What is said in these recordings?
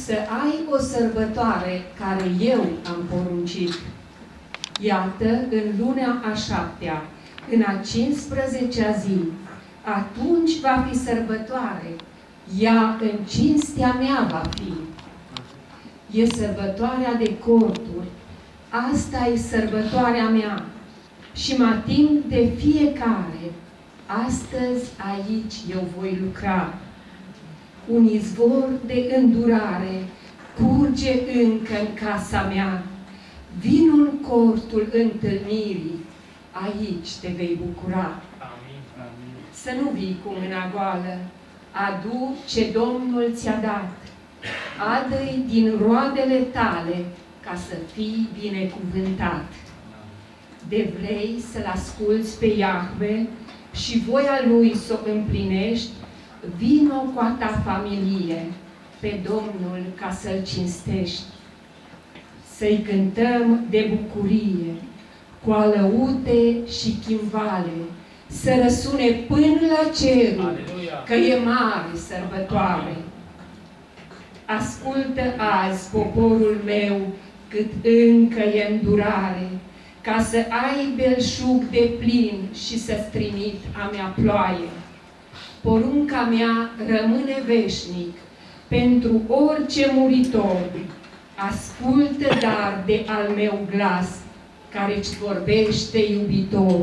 să ai o sărbătoare care eu am poruncit. Iată, în luna a 7-a, în a 15-a zi, atunci va fi sărbătoare, ea în cinstea mea va fi. E sărbătoarea de corturi, asta e sărbătoarea mea și mă ating de fiecare. Astăzi aici eu voi lucra. Un izvor de îndurare curge încă în casa mea. Vin în cortul întâlnirii, aici te vei bucura. Amin. Amin. Să nu vii cu mâna goală, adu ce Domnul ți-a dat. Adă-i din roadele tale, ca să fii binecuvântat. De vrei să-L asculți pe Iahve și voia Lui să o împlinești, vino cu a ta familie, pe Domnul ca să-L cinstești. Să-i cântăm de bucurie, cu alăute și chimvale, să răsune până la cerul, că e mare sărbătoare. Ascultă azi, poporul meu, cât încă e îndurare, ca să ai belșug de plin și să-ți trimit a mea ploaie. Porunca mea rămâne veșnic pentru orice muritor. Ascultă dar de al meu glas, care-ți vorbește iubitor.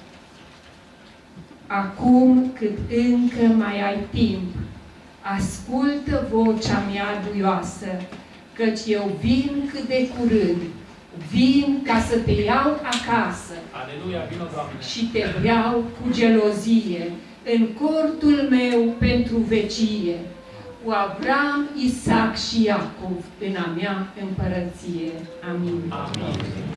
Acum cât încă mai ai timp, ascultă vocea mea duioasă, căci eu vin cât de curând, vin ca să te iau acasă. Aleluia, vină, Doamne! Și te vreau cu gelozie în cortul meu pentru vecie, cu Avram, Isaac și Iacov în a mea împărăție. Amin. Amin.